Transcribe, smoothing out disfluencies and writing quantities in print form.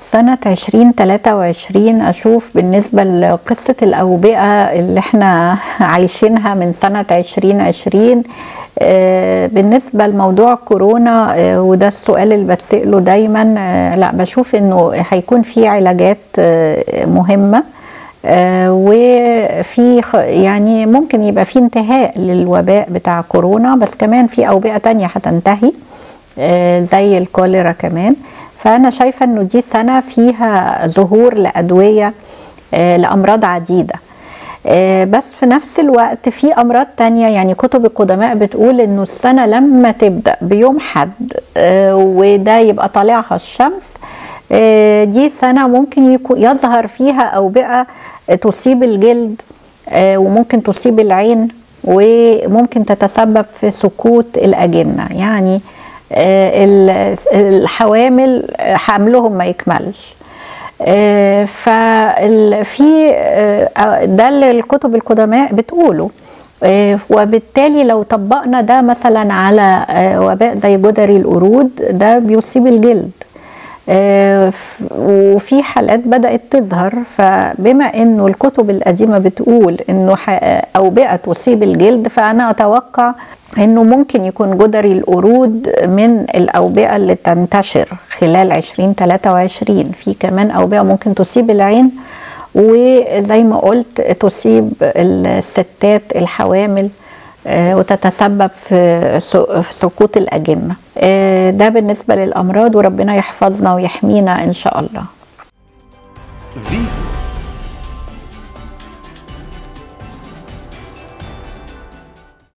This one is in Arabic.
سنة 2023 أشوف بالنسبة لقصة الأوبئة اللي احنا عايشينها من سنة 2020 بالنسبة لموضوع كورونا، وده السؤال اللي بتسأله دايما. لا، بشوف انه هيكون في علاجات مهمة، وفي يعني ممكن يبقى في انتهاء للوباء بتاع كورونا، بس كمان في أوبئة تانية هتنتهي زي الكوليرا كمان. فأنا شايفة أنه دي سنة فيها ظهور لأدوية لأمراض عديدة، بس في نفس الوقت في أمراض تانية. يعني كتب القدماء بتقول أنه السنة لما تبدأ بيوم حد وده يبقى طالعها الشمس، دي سنة ممكن يظهر فيها أوبئة تصيب الجلد، وممكن تصيب العين، وممكن تتسبب في سقوط الأجنة. يعني الحوامل حملهم ما يكملش. ففي ده اللي الكتب القدماء بتقوله، وبالتالي لو طبقنا ده مثلا على وباء زي جدري القرود، ده بيصيب الجلد، وفي حالات بدأت تظهر. فبما انه الكتب القديمة بتقول انه أوبئة تصيب الجلد، فأنا أتوقع انه ممكن يكون جدري القرود من الأوبئة اللي تنتشر خلال 2023. في كمان أوبئة ممكن تصيب العين، وزي ما قلت تصيب الستات الحوامل وتتسبب في سقوط الأجنة. ده بالنسبة للأمراض، وربنا يحفظنا ويحمينا إن شاء الله.